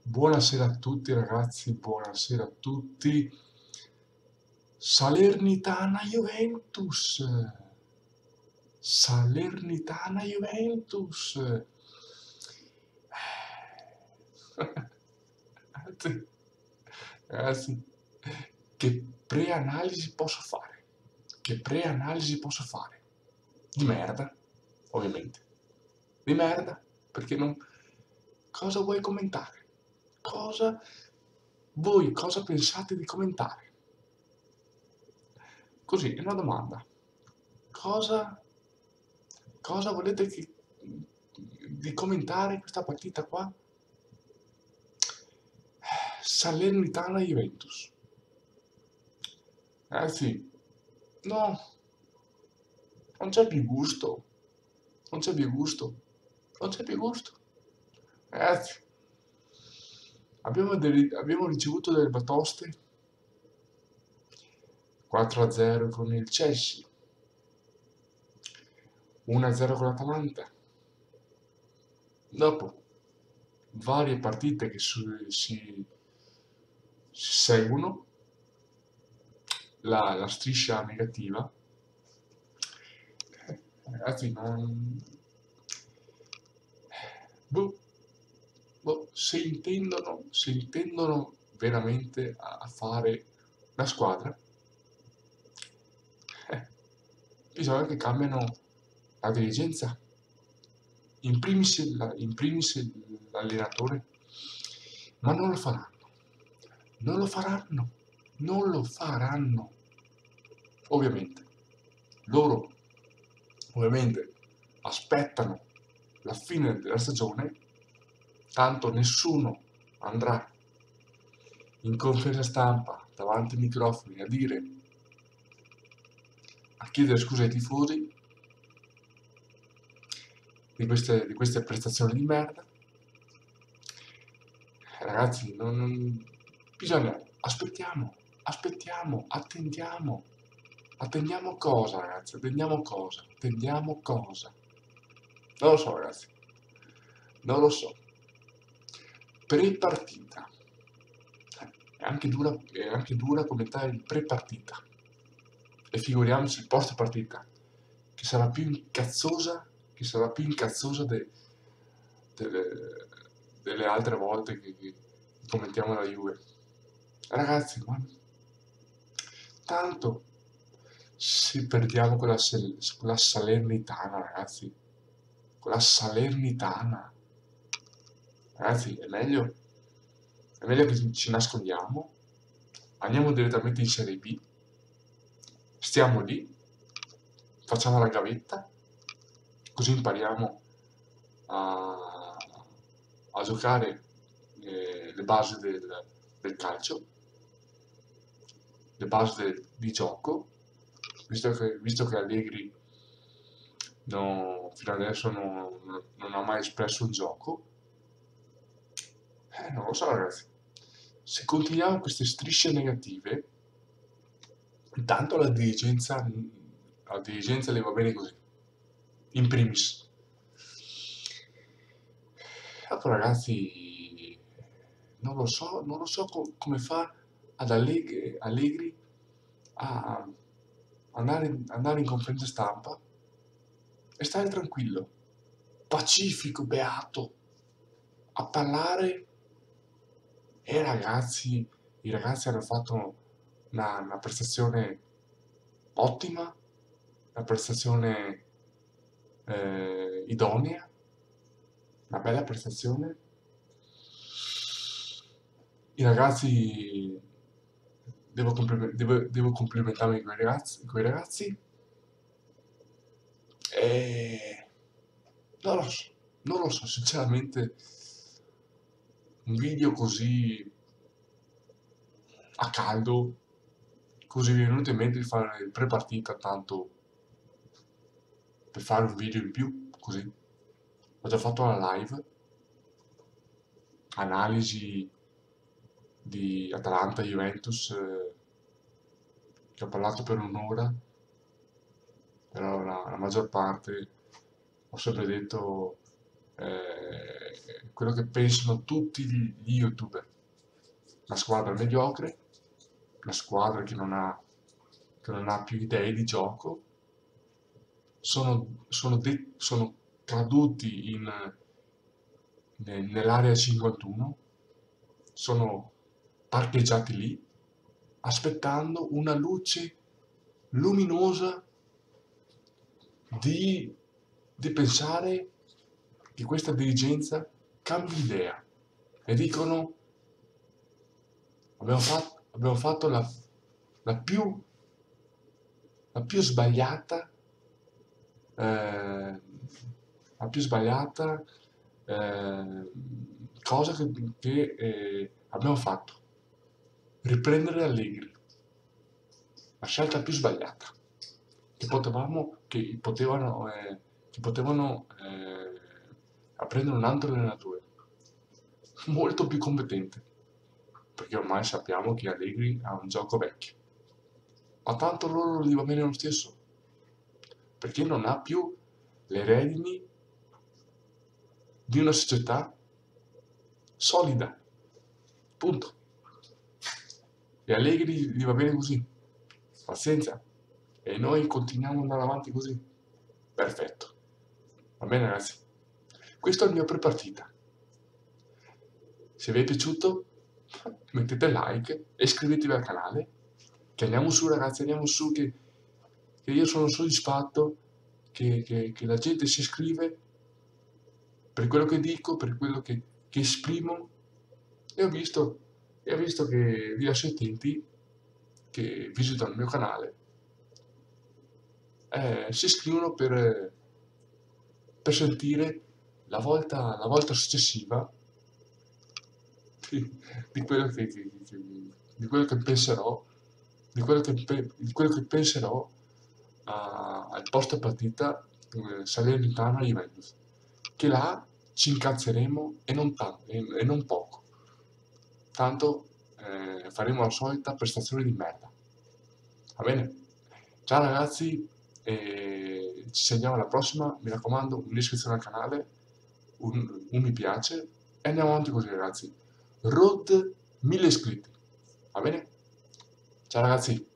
Buonasera a tutti ragazzi, buonasera a tutti. Salernitana Juventus. Salernitana Juventus. Ragazzi, ragazzi, che preanalisi posso fare? Che preanalisi posso fare? Di merda, ovviamente. Di merda, perché non... Cosa vuoi commentare? Cosa... Voi cosa pensate di commentare? Così, è una domanda. Cosa, cosa volete di commentare questa partita qua? Salernitana Juventus. Ragazzi, no, non c'è più gusto. Non c'è più gusto. Non c'è più gusto. Ragazzi, abbiamo ricevuto delle batoste 4-0 con il Chelsea, 1-0 con l'Atalanta. Dopo varie partite che si seguono, la striscia negativa, ragazzi, non... Boh, boh, se intendono veramente a fare una squadra, eh, bisogna che cambiano la dirigenza, in primis l'allenatore, ma non lo faranno, non lo faranno, non lo faranno, ovviamente. Loro, ovviamente, aspettano la fine della stagione, tanto nessuno andrà in conferenza stampa davanti ai microfoni a chiedere scusa ai tifosi di queste prestazioni di merda. Ragazzi, bisogna, aspettiamo, attendiamo cosa, ragazzi, attendiamo cosa. Non lo so, ragazzi, non lo so. Pre-partita. È anche dura commentare il pre-partita. E figuriamoci il post-partita, che sarà più incazzosa delle, delle altre volte che commentiamo la Juve. Ragazzi, ma tanto se perdiamo con la Salernitana, ragazzi, con la Salernitana, ragazzi, è meglio che ci nascondiamo, andiamo direttamente in Serie B, stiamo lì, facciamo la gavetta, così impariamo a, a giocare le basi del calcio, le basi di gioco, visto che Allegri fino adesso non ha mai espresso un gioco. Non lo so, ragazzi. Se continuiamo queste strisce negative, intanto la dirigenza le va bene così, in primis. Dopo, ragazzi, non lo so come fa ad Allegri a andare in conferenza stampa e stare tranquillo, pacifico, beato, a parlare. E i ragazzi hanno fatto una prestazione ottima, una prestazione idonea, una bella prestazione. I ragazzi, devo complimentarmi con i ragazzi e non lo so, sinceramente, un video così a caldo, così mi è venuto in mente di fare il pre-partita, tanto per fare un video in più, così. Ho già fatto la live, analisi di Atalanta-Juventus, che ho parlato per un'ora, però la maggior parte ho sempre detto quello che pensano tutti gli YouTuber. Una squadra mediocre, una squadra che non ha più idee di gioco, sono caduti nell'area 51, sono parcheggiati lì, aspettando una luce luminosa di, di pensare che questa dirigenza cambi idea e dicono abbiamo fatto la più, la più sbagliata, eh, la più sbagliata cosa che abbiamo fatto. Riprendere Allegri, la scelta più sbagliata, che potevano prendere un altro allenatore, molto più competente, perché ormai sappiamo che Allegri ha un gioco vecchio, ma tanto loro gli va bene lo stesso, perché non ha più le redini di una società solida, punto. E Allegri gli va bene così, pazienza, e noi continuiamo ad andare avanti così. Perfetto. Va bene ragazzi? Questo è il mio pre-partita. Se vi è piaciuto mettete like e iscrivetevi al canale. Che andiamo su ragazzi, andiamo su che io sono soddisfatto che la gente si iscrive per quello che dico, per quello che esprimo e ho visto che diversi utenti che visitano il mio canale si iscrivono per sentire la volta successiva di, di quello di quello che penserò, di quello che penserò al post partita Salernitana-Juventus, che là ci incazzeremo e non tanto, e non poco. Tanto faremo la solita prestazione di merda. Va bene? Ciao ragazzi, ci sentiamo alla prossima. Mi raccomando, un'iscrizione al canale, un mi piace e andiamo avanti così ragazzi. Road 1000 iscritti. Va bene? Ciao ragazzi.